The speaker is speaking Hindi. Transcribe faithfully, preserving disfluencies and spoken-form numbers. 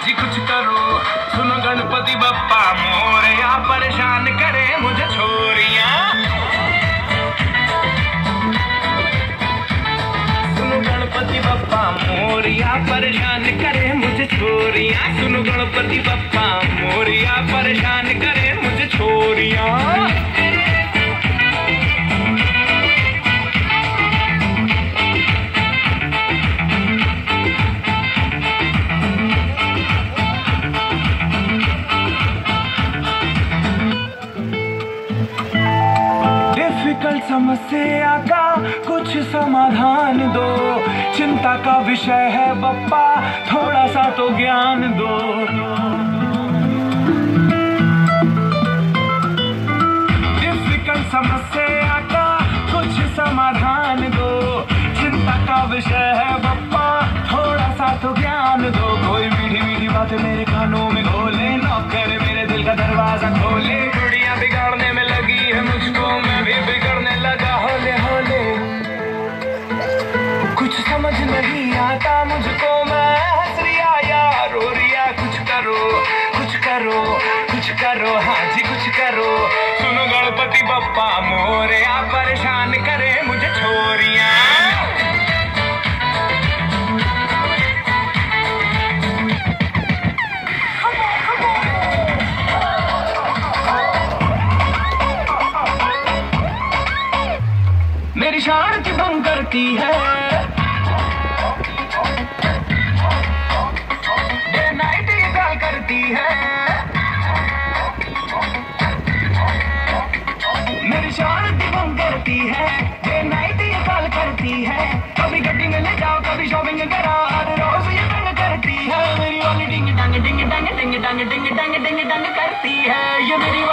जी कुछ करो, सुनो गणपति बप्पा मोरया, परेशान करे मुझे छोरियां। सुनो गणपति बप्पा मोरया, परेशान करे मुझे छोरियां। सुनो गणपति बप्पा मोरया, परेशान करे मुझे छोरियां। समस्या का कुछ समाधान दो, चिंता का विषय है बप्पा थोड़ा सा तो ज्ञान दो। डिफिकल्ट समस्या का कुछ समाधान दो, चिंता का विषय है बप्पा थोड़ा सा तो ज्ञान दो। कोई मीठी मीठी बातें मेरे कानों में घोले, नौकर मेरे दिल का दरवाजा खोले। गुड़िया बिगाड़ने में लगी है मुझको, मैं भी बिगड़ने लगा होले होले। कुछ समझ नहीं आता मुझको, मैं हंस रिया या रो रिया। कुछ करो कुछ करो कुछ करो, हाँ जी कुछ करो। सुनो गणपति बप्पा मोरया, परेशान करे मुझे छोरियां। मेरी शांति भंग करती है, डे नाइट ये कॉल करती है। मेरी शांति भंग करती है, डे नाइट ये कॉल करती है। कभी गड्डी में ले जाओ, कभी शॉपिंग करा, हर रोज ये तंग करती है। मेरी वाली डिंग डंग डिंग डंग डिंग डंग डिंग डंग डिंग डंग करती है। ये मेरी